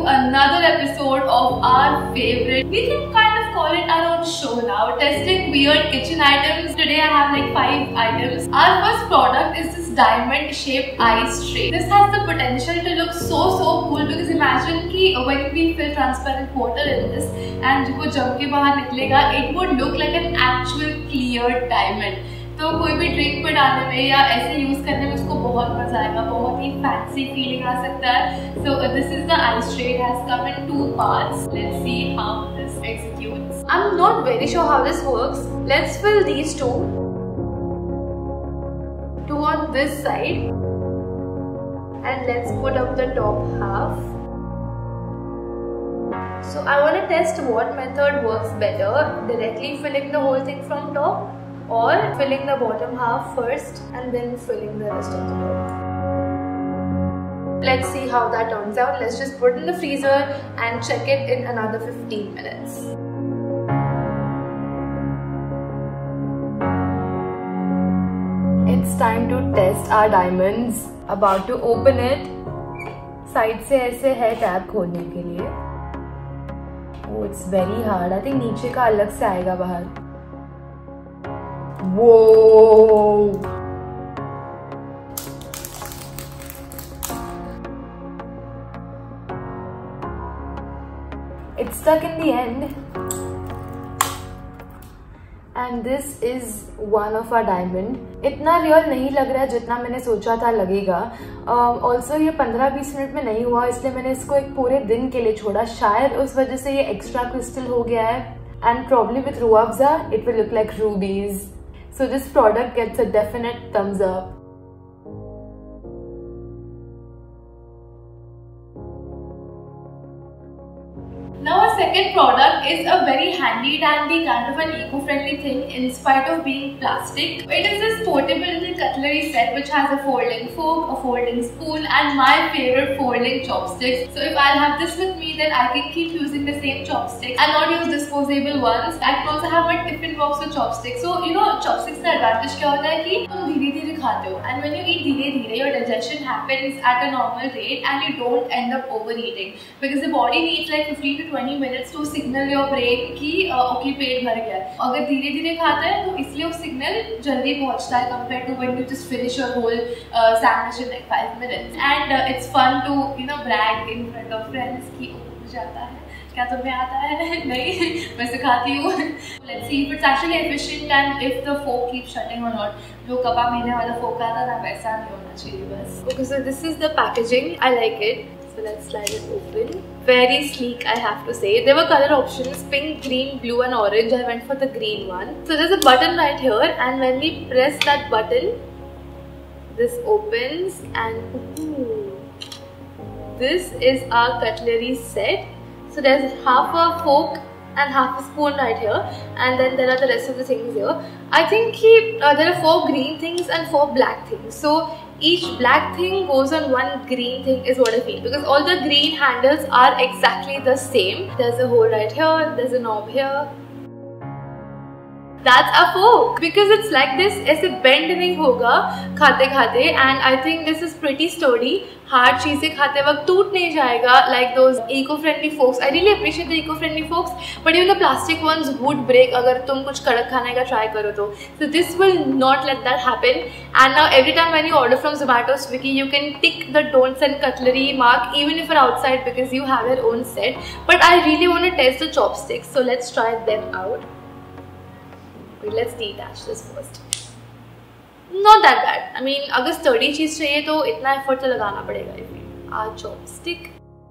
another episode of our favorite, we can kind of call it our own show now, testing weird kitchen items. Today I have like 5 items. Our first product is this diamond shaped ice tray. This has the potential to look so cool because imagine ki when we fill transparent water in this and जब वो जम के बाहर निकलेगा, it would look like an actual clear diamond. तो कोई भी drink पे डालने में या ऐसे यूज करने में उसको बहुत मजा आएगा, बहुत ही फैंसी फीलिंग आ सकता है. So this is the ice tray. It has come in 2 parts. Let's see how this executes. I'm not very sure how this works. Let's fill these two on this side and let's put up the top half. So I want to test what method works better, directly filling the whole thing from top or filling the bottom half first and then filling the rest of the top. Let's see how that turns out. Let's just put it in the freezer and check it in another 15 minutes. It's time to test our diamonds. About to open it. Side से ऐसे है tab खोलने के लिए. Oh, it's very hard. I think नीचे का अलग से आएगा बाहर. Whoa! It's stuck in the end. And this is one of our diamond. इतना रियल नहीं लग रहा है जितना मैंने सोचा था लगेगा. Also ये 15-20 मिनट में नहीं हुआ, इसलिए मैंने इसको एक पूरे दिन के लिए छोड़ा. शायद उस वजह से ये एक्स्ट्रा क्रिस्टल हो गया है. And probably with Ruh Afza, it will look like rubies. So this product gets a definite thumbs up. Now our second product is a very handy dandy kind of an eco-friendly thing in spite of being plastic. It is this portable cutlery set which has a folding fork, a folding spoon and my favorite folding chopsticks. So if I'll have this with me, then I can keep using the same chopsticks and not use disposable ones. I can also have my tiffin box with chopsticks. So you know chopsticks का advantage क्या होता है कि तुम धीरे-धीरे खाते हो and when you eat धीरे-धीरे your digestion happens at a normal rate and you don't end up overeating because the body needs like 15 to 20 minutes to signal your brain कि okay पेट भर गया है. अगर धीरे धीरे खाता है तो इसलिए वो सिग्नल जल्दी पहुंचता है compared to when you just finish your whole sandwich in like 5 minutes. And it's fun to brag in front of friends कि मुझे आता है. क्या तुम्हें आता है? नहीं, मैं सिखाती हूँ. Let's see if it's actually efficient and if the fork keeps shutting or not. जो कबाब मिलने वाला fork आता था वैसा नहीं होना चाहिए बस. Okay, so this is the packaging. I like it. So let's slide it open. Very sleek, I have to say. There were color options: pink, green, blue and orange. I went for the green one. So there's a button right here and when we press that button, this opens and this is our cutlery set. So there's half a fork and half a spoon right here and then there are the rest of the things here. I think there are 4 green things and 4 black things. So each black thing goes on one green thing is what I feel because all the green handles are exactly the same. There's a hole right here, there's a knob here. That's a fork because it's like this. ऐसे bend नहीं होगा खाते खाते and I think this is pretty sturdy. Hard चीजें खाते वक्त टूट नहीं जाएगा like those eco-friendly forks. I really appreciate the eco-friendly forks, but even the plastic ones would break अगर तुम कुछ कड़क खाने का try करो तो. So this will not let that happen. And now every time when you order from Zomato, Swiggy, you can tick the don't send cutlery mark even if you're outside because you have your own set. But I really want to test the chopsticks, so let's try them out. Wait, let's detach this first. Not that bad. I mean, अगर sturdy चीज चाहिए तो इतना effort तो लगाना पड़ेगा. Our chopstick.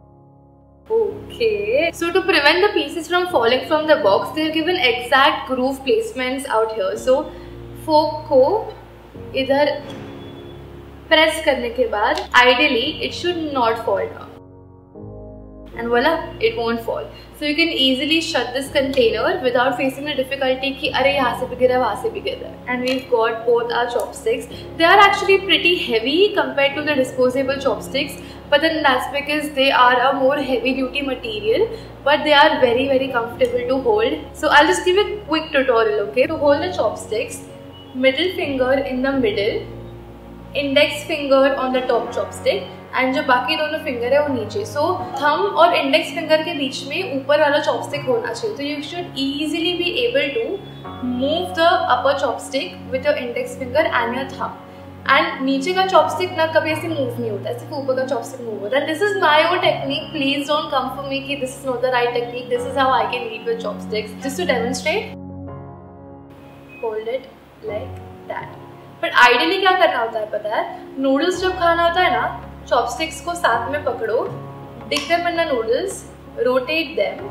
Okay. So to prevent the pieces from falling from the box, they have given exact groove placements out here. So fork को इधर press करने के बाद, ideally it should not fall down. And voila, it won't fall. So you can easily shut this container without facing the difficulty कि अरे यहाँ से भी गिरा वहाँ से भी गिरा. And we've got both our chopsticks. They are actually pretty heavy compared to the disposable chopsticks, but then that's because they are a more heavy duty material, but they are very comfortable to hold. So I'll just give a quick tutorial, okay? To hold the chopsticks, middle finger in the middle, index finger on the top chopstick and जो बाकी दोनों finger है वो नीचे. So thumb और index finger के बीच में ऊपर वाला चॉपस्टिक होना चाहिए. तो you should easily be able to move the upper chopstick with your index finger and your thumb. And नीचे का चॉपस्टिक ना कभी ऐसे मूव नहीं होता, सिर्फ ऊपर का चॉपस्टिक मूव होता है. This is my own technique. Please don't come for me कि this is not the right technique. This is how I can eat with chopsticks. Just to demonstrate, hold it like that. But ideally क्या करना होता है पता है? Noodles जब खाना होता है ना, चॉपस्टिक्स को साथ में पकड़ो, dig them in the noodles, rotate them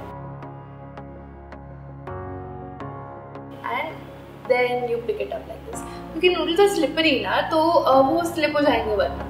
and then you pick it up like this. क्योंकि नूडल्स आर स्लिपरी ना, तो वो स्लिप हो जाएंगे वरना.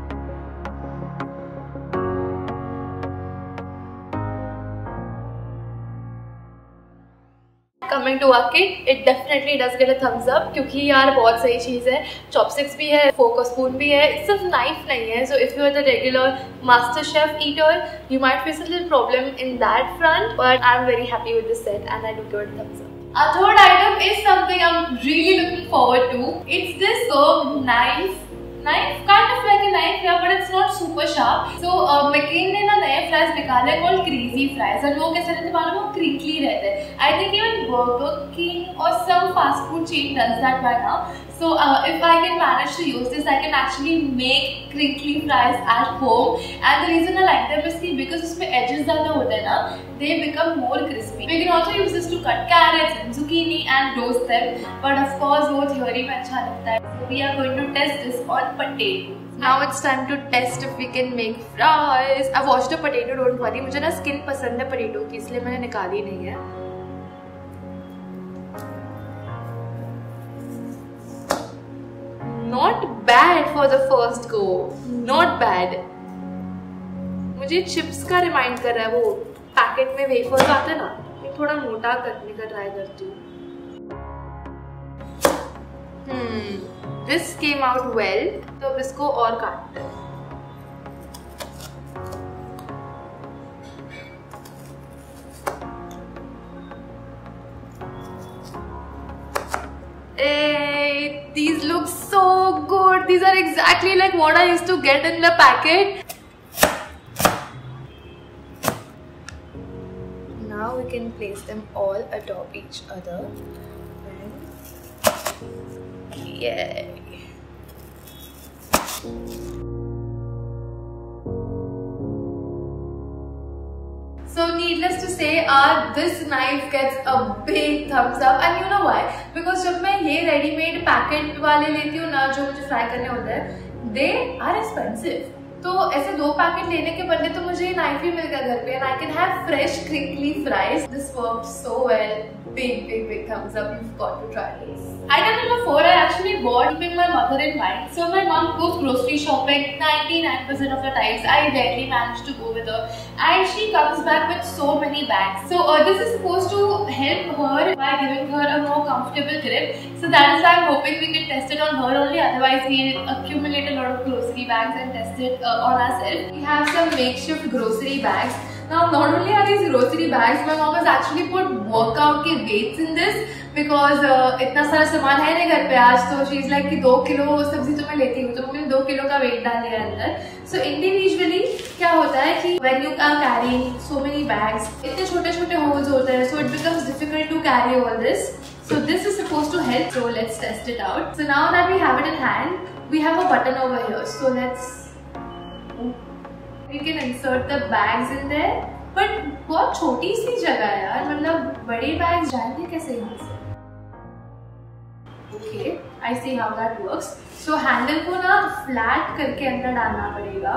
Coming to our kit, it definitely does get a thumbs up क्योंकि यार बहुत सही चीज़ है. चॉपस्टिक्स भी है, फोक और स्पून भी है, सिर्फ नाइफ नहीं है. So if you are the regular master chef eater, you might face a little problem in that front, but I'm very happy with this set and I do give it a thumbs up. Our third item is something I'm really looking forward to. It's this knife, kind of like a knife, yeah, but it's not super sharp. So McCain ने ना नए fries निकाले called crazy fries. और लोग कैसे रहते हैं मालूम? वो crinkly रहते हैं. I think even Burger King or some fast food chain does that by now. So if I can manage to use this, I can actually make crinkly fries at home. And the reason I like them is because उसमें edges ज़्यादा होते हैं ना, they become more crispy. We can also use this to cut carrots and zucchini and roast them. But of course वो theory में अच्छा लगता है. So we are going to test this on potatoes. Now it's time to test if we can make fries. I've washed a potato, don't worry. मुझे ना skin पसंद है potato की, इसलिए मैंने निकाली नहीं है. Not bad for the first go. Not bad. मुझे चिप्स का रिमाइंड कर रहा है. वो पैकेट में वेफर्स आते हैं ना, मैं थोड़ा मोटा करने का ट्राई करती हूँ. This came out well. तो अब इसको और काटते हैं. These look so good. These are exactly like what I used to get in the packet. Now we can place them all atop each other. Yay! So needless to say, this knife gets a big thumbs up, and you know why? Because जब मैं ये ready-made packet वाले लेती हूँ ना, जो मुझे fry करने होते हैं, they are expensive. तो ऐसे 2 पैकेट लेने के बदले तो मुझे ये नाइफ ही मिल गया घर पे, and I can have fresh crinkly fries. This worked so well. Big thumbs up. You've got to try this. Item number 4 I actually bought keeping my mother in mind. So my mom goes grocery shopping 99% of the times. I rarely manage to go with her, and she comes back with so many bags. So this is supposed to help her by giving her a more comfortable grip. So that is why I'm hoping we can test it on her only. Otherwise we'll accumulate a lot of grocery bags and test it on ourselves. We have some makeshift grocery bags. Now not only are these grocery bags, my mom has actually put workout के weights in this because इतना सारा सामान है नहीं घर पे आज, तो she's like कि 2 किलो सब्जी तो मैं लेती हूँ, तो मम्मी ने 2 किलो का weight डाल दिया अंदर. So individually क्या होता है कि when you are carrying so many bags, इतने छोटे-छोटे holes होते हैं, so it becomes difficult to carry all this. So this is supposed to help. So let's test it out. So now that we have it in hand, we have a button over here. So we can insert the bags in there. But बहुत छोटी सी जगह है यार, मतलब बड़े bags जाएंगे कैसे यहाँ से? Okay, I see how that works. So handle को ना flat करके अंदर डालना पड़ेगा.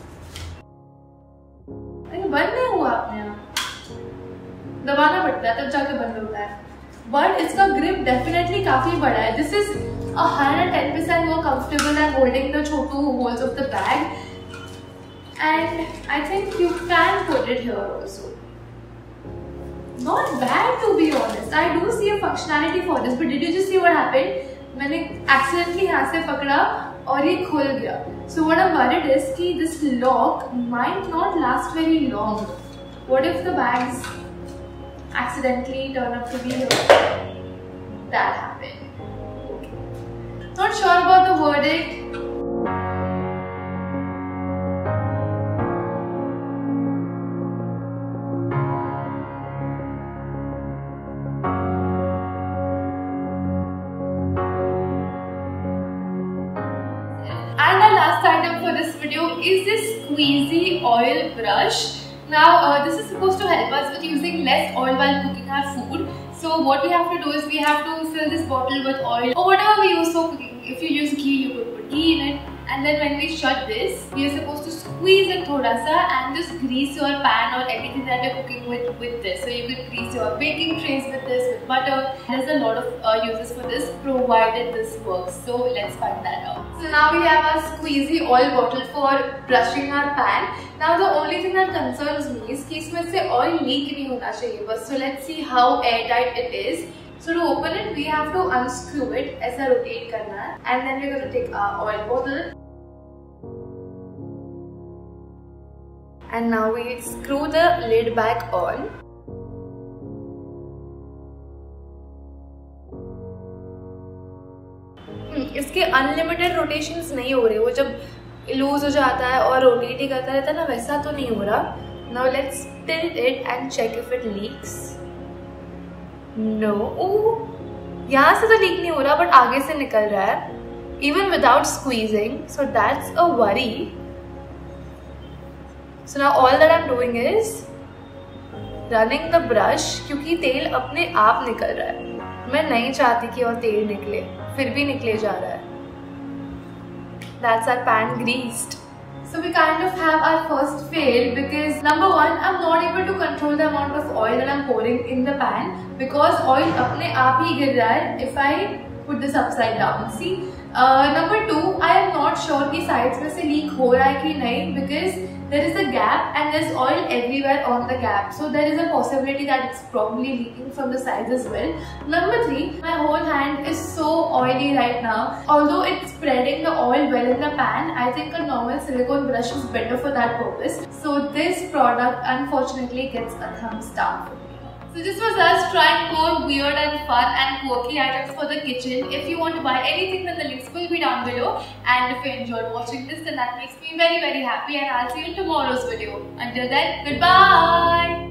लेकिन बंद नहीं हुआ अपने आप. दबाना पड़ता है तब जाके बंद होता है. But इसका grip definitely काफी बड़ा है. This is 110% more comfortable than holding the Chhotu holes of the bag. And I think you can put it here also. Not bad to be honest. I do see a functionality for this, but did you just see what happened? मैंने accidentally यहाँ से पकड़ा और ये खुल गया. So what I'm worried is कि this lock might not last very long. What if the bags accidentally turn up to be here? That happened. Okay. Not sure about the verdict. is this squeezy oil brush. Now this is supposed to help us with using less oil while cooking our food. So what we have to do is we have to fill this bottle with oil or whatever we use for cooking. If you use ghee, you could put ghee in it. And then when we shut this, we are supposed to squeeze it thoda sa and just grease your pan or anything that you're cooking with this. So you could grease your baking trays with this, with butter. There's a lot of uses for this provided this works. So let's find that out. So now we have our squeezy oil bottle for brushing our pan. Now the only thing that concerns me is कि इसमें से oil leak नहीं होना चाहिए बस. So let's see how airtight it is. So to open it, we have to unscrew it ऐसा rotate करना है, and then we're going to take our oil bottle. And now we screw the lid back on. इसके unlimited rotations नहीं हो रहे, वो जब loose हो जाता है और रोटेट ही करता रहता है ना, वैसा तो नहीं हो रहा. Now let's tilt it and check if it leaks. No, यहाँ से तो लीक नहीं हो रहा बट आगे से निकल रहा है, even without squeezing. So that's a worry. So now all that I'm doing is running the brush क्योंकि तेल अपने आप निकल रहा है. मैं नहीं चाहती कि और तेल निकले, फिर भी निकले जा रहा है. That's our pan greased. So we kind of have our first fail because number one, I'm not able to control the amount of oil that I'm pouring in the pan because oil अपने आप ही गिर रहा है if I put this upside down. See, number two, I am not sure कि sides में से leak हो रहा है कि नहीं because there is a gap and there's oil everywhere on the gap. So there is a possibility that it's probably leaking from the sides as well. Number three, my whole hand is so oily right now. Although it's spreading the oil well in the pan, I think a normal silicone brush is better for that purpose. So this product unfortunately gets a thumbs down. So this was us trying more weird and fun and quirky items for the kitchen. If you want to buy anything, then the links will be down below. And if you enjoyed watching this, then that makes me very happy, and I'll see you in tomorrow's video. Until then, goodbye!